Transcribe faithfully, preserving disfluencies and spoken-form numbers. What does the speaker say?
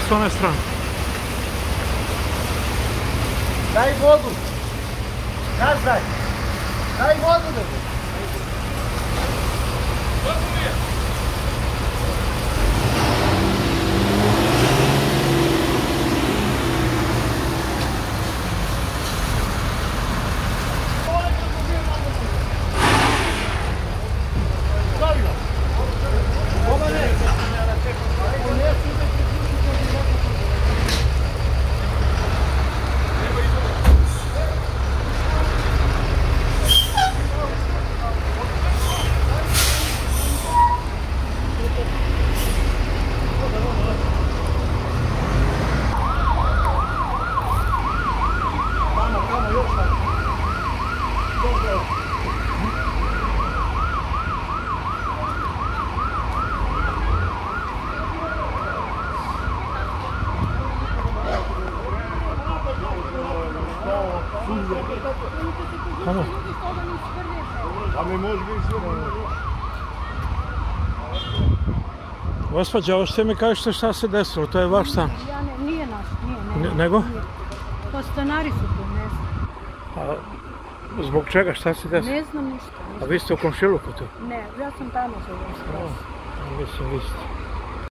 s one strane. Daj vodu! Nazaj! Daj vodu da bi! Ano. A mi može biti sve. Gospođa, hoćete mi kažete šta se desilo, to je vaš stan? Ja ne, nije naš, nije, ne. Nego? To stanari su tu, ne znam. A zbog čega, šta se desilo? Ne znam ništa. A vi ste u komšiluku tu? Ne, ja sam tamo za Mislim, vi ste.